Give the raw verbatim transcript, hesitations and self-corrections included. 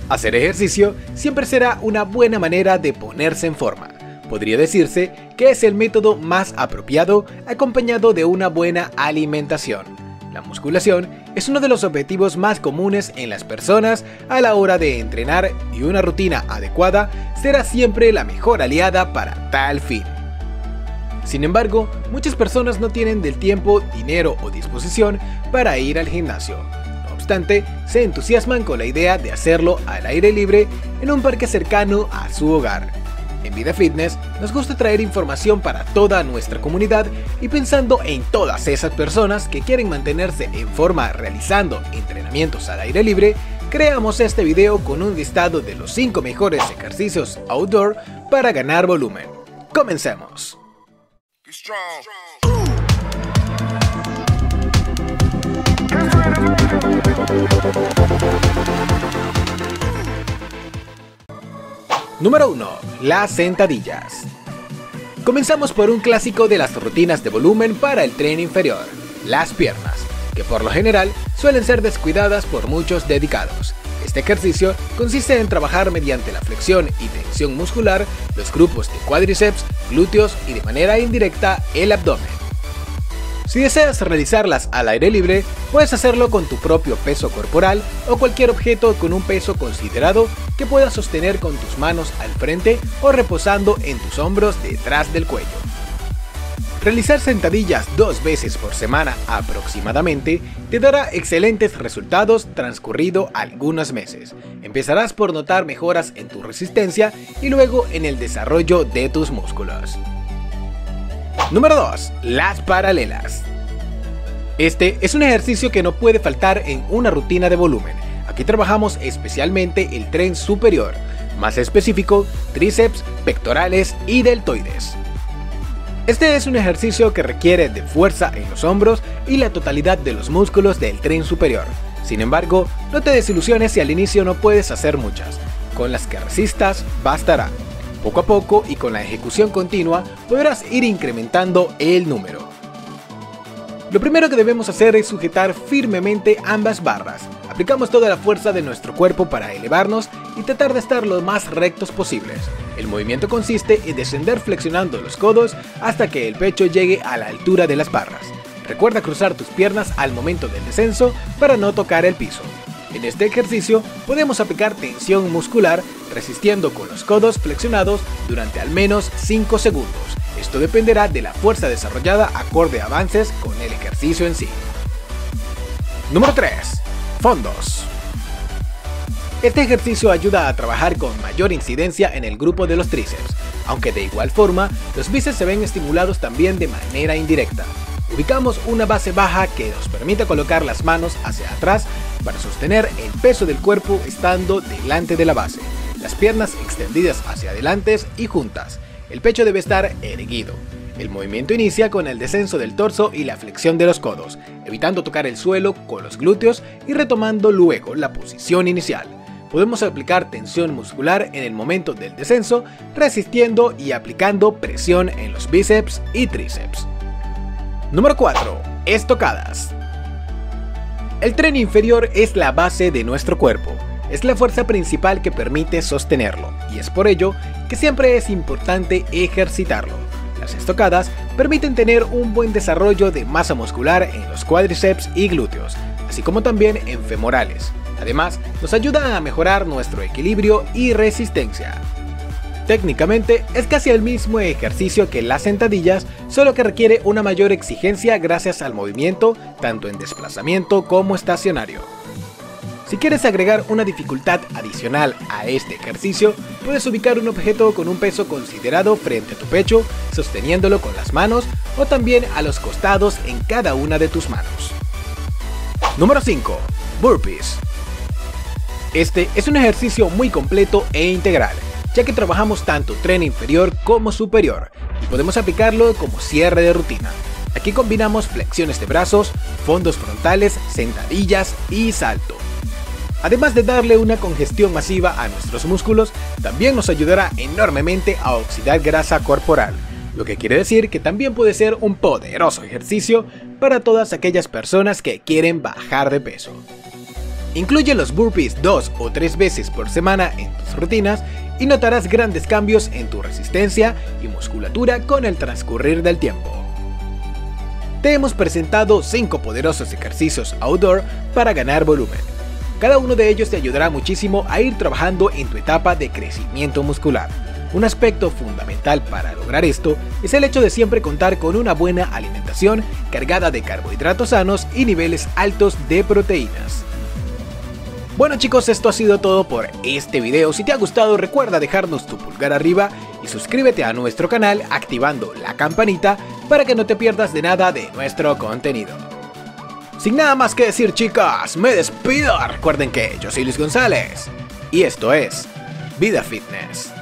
Hacer ejercicio siempre será una buena manera de ponerse en forma. Podría decirse que es el método más apropiado acompañado de una buena alimentación. La musculación es uno de los objetivos más comunes en las personas a la hora de entrenar y una rutina adecuada será siempre la mejor aliada para tal fin. Sin embargo, muchas personas no tienen del tiempo, dinero o disposición para ir al gimnasio. No obstante, se entusiasman con la idea de hacerlo al aire libre en un parque cercano a su hogar. En Vida Fitness nos gusta traer información para toda nuestra comunidad y pensando en todas esas personas que quieren mantenerse en forma realizando entrenamientos al aire libre, creamos este video con un listado de los cinco mejores ejercicios outdoor para ganar volumen. ¡Comencemos! Número uno. Las sentadillas. Comenzamos por un clásico de las rutinas de volumen para el tren inferior, las piernas, que por lo general suelen ser descuidadas por muchos dedicados. Este ejercicio consiste en trabajar mediante la flexión y tensión muscular los grupos de cuádriceps, glúteos y de manera indirecta el abdomen. Si deseas realizarlas al aire libre, puedes hacerlo con tu propio peso corporal o cualquier objeto con un peso considerado que puedas sostener con tus manos al frente o reposando en tus hombros detrás del cuello. Realizar sentadillas dos veces por semana aproximadamente te dará excelentes resultados transcurrido algunos meses. Empezarás por notar mejoras en tu resistencia y luego en el desarrollo de tus músculos. Número dos. Las paralelas. Este es un ejercicio que no puede faltar en una rutina de volumen. Aquí trabajamos especialmente el tren superior, más específico, tríceps, pectorales y deltoides. Este es un ejercicio que requiere de fuerza en los hombros y la totalidad de los músculos del tren superior. Sin embargo, no te desilusiones si al inicio no puedes hacer muchas. Con las que resistas, bastará. Poco a poco y con la ejecución continua podrás ir incrementando el número. Lo primero que debemos hacer es sujetar firmemente ambas barras. Aplicamos toda la fuerza de nuestro cuerpo para elevarnos y tratar de estar lo más rectos posibles. El movimiento consiste en descender flexionando los codos hasta que el pecho llegue a la altura de las barras. Recuerda cruzar tus piernas al momento del descenso para no tocar el piso. En este ejercicio podemos aplicar tensión muscular resistiendo con los codos flexionados durante al menos cinco segundos. Esto dependerá de la fuerza desarrollada acorde a avances con el ejercicio en sí. Número tres. Fondos. Este ejercicio ayuda a trabajar con mayor incidencia en el grupo de los tríceps, aunque de igual forma los bíceps se ven estimulados también de manera indirecta. Ubicamos una base baja que nos permite colocar las manos hacia atrás para sostener el peso del cuerpo estando delante de la base, las piernas extendidas hacia adelante y juntas. El pecho debe estar erguido. El movimiento inicia con el descenso del torso y la flexión de los codos, evitando tocar el suelo con los glúteos y retomando luego la posición inicial. Podemos aplicar tensión muscular en el momento del descenso, resistiendo y aplicando presión en los bíceps y tríceps. Número cuatro. Estocadas. El tren inferior es la base de nuestro cuerpo. Es la fuerza principal que permite sostenerlo, y es por ello que siempre es importante ejercitarlo. Las estocadas permiten tener un buen desarrollo de masa muscular en los cuádriceps y glúteos, así como también en femorales. Además, nos ayuda a mejorar nuestro equilibrio y resistencia. Técnicamente es casi el mismo ejercicio que las sentadillas, solo que requiere una mayor exigencia gracias al movimiento tanto en desplazamiento como estacionario. Si quieres agregar una dificultad adicional a este ejercicio, puedes ubicar un objeto con un peso considerado frente a tu pecho, sosteniéndolo con las manos o también a los costados en cada una de tus manos. Número cinco. Burpees. Este es un ejercicio muy completo e integral, ya que trabajamos tanto tren inferior como superior y podemos aplicarlo como cierre de rutina. Aquí combinamos flexiones de brazos, fondos frontales, sentadillas y salto. Además de darle una congestión masiva a nuestros músculos, también nos ayudará enormemente a oxidar grasa corporal, lo que quiere decir que también puede ser un poderoso ejercicio para todas aquellas personas que quieren bajar de peso. Incluye los burpees dos o tres veces por semana en tus rutinas y notarás grandes cambios en tu resistencia y musculatura con el transcurrir del tiempo. Te hemos presentado cinco poderosos ejercicios outdoor para ganar volumen. Cada uno de ellos te ayudará muchísimo a ir trabajando en tu etapa de crecimiento muscular. Un aspecto fundamental para lograr esto es el hecho de siempre contar con una buena alimentación cargada de carbohidratos sanos y niveles altos de proteínas. Bueno chicos, esto ha sido todo por este video. Si te ha gustado, recuerda dejarnos tu pulgar arriba y suscríbete a nuestro canal activando la campanita para que no te pierdas de nada de nuestro contenido. Sin nada más que decir chicas, me despido. Recuerden que yo soy Luis González y esto es Vida Fitness.